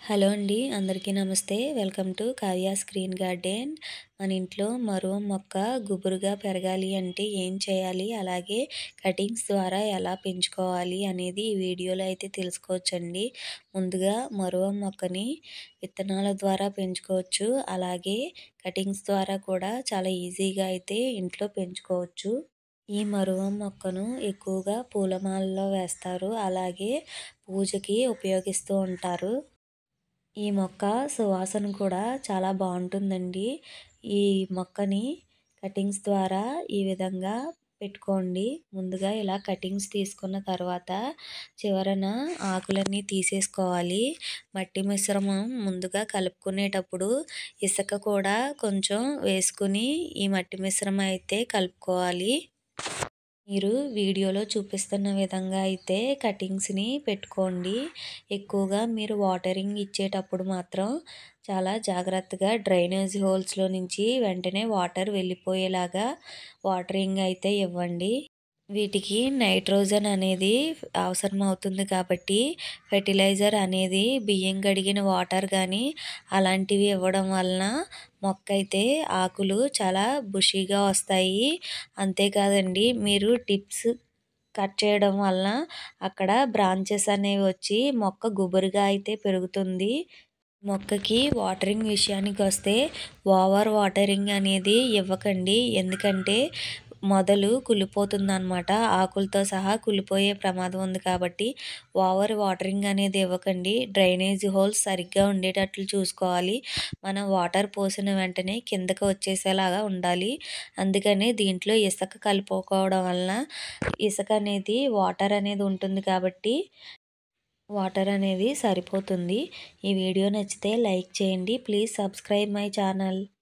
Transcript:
Hello అండి. అందరికీ నమస్తే. Welcome to Kavya's green garden. మన ఇంట్లో మరో మొక్క గుబురుగా పెరగాలి అంటే ఏం చేయాలి? అలాగే కటింగ్స్ ద్వారా ఎలా పెంచుకోవాలి అనేది ఈ వీడియోలో అయితే తెలుసుకోవచ్చండి. ముందుగా మరో మొక్కని విత్తనాల ద్వారా పెంచుకోవచ్చు. అలాగే కటింగ్స్ ద్వారా కూడా చాలా ఈజీగా అయితే ఇంట్లో పెంచుకోవచ్చు. ఈ మరువ మొక్కను ఎక్కువగా పూలమాలలో వేస్తారు. అలాగే పూజకి ఉపయోగిస్తూ ఉంటారు. ఈ మొక్క సువాసన కూడా చాలా బావుంటుందండి. ఈ మొక్కని కటింగ్స్ ద్వారా ఈ విధంగా పెట్టుకోండి. ముందుగా ఇలా కటింగ్స్ తీసుకున్న తర్వాత చివరన ఆకులన్నీ తీసేసుకోవాలి. మట్టి మిశ్రమం ముందుగా కలుపుకునేటప్పుడు ఇసుక కూడా కొంచెం వేసుకుని ఈ మట్టి మిశ్రమం అయితే కలుపుకోవాలి. మీరు వీడియోలో చూపిస్తున్న విధంగా అయితే కటింగ్స్‌ని పెట్టుకోండి. ఎక్కువగా మీరు వాటరింగ్ ఇచ్చేటప్పుడు మాత్రం చాలా జాగ్రత్తగా డ్రైనేజ్ హోల్స్‌లో నుంచి వెంటనే వాటర్ వెళ్ళిపోయేలాగా వాటరింగ్ అయితే ఇవ్వండి. వీటికి నైట్రోజన్ అనేది అవసరమవుతుంది కాబట్టి ఫెర్టిలైజర్ అనేది బియ్యం కడిగిన వాటర్ కానీ అలాంటివి ఇవ్వడం వలన మొక్క అయితే ఆకులు చాలా బుషీగా వస్తాయి. అంతేకాదండి, మీరు టిప్స్ కట్ చేయడం వలన అక్కడ బ్రాంచెస్ అనేవి వచ్చి మొక్క గుబురుగా అయితే పెరుగుతుంది. మొక్కకి వాటరింగ్ విషయానికి వస్తే ఓవర్ వాటరింగ్ అనేది ఇవ్వకండి. ఎందుకంటే మొదలు కుళ్ళిపోతుందనమాట. ఆకులతో సహా కుళ్ళిపోయే ప్రమాదం ఉంది కాబట్టి ఓవర్ వాటరింగ్ అనేది ఇవ్వకండి. డ్రైనేజ్ హోల్స్ సరిగ్గా ఉండేటట్లు చూసుకోవాలి. మనం వాటర్ పోసిన వెంటనే కిందకి వచ్చేసేలాగా ఉండాలి. అందుకని దీంట్లో ఇసుక కలుపుకోవడం వలన ఇసుక అనేది వాటర్ అనేది ఉంటుంది కాబట్టి వాటర్ అనేది సరిపోతుంది. ఈ వీడియో నచ్చితే లైక్ చేయండి. Please subscribe my channel.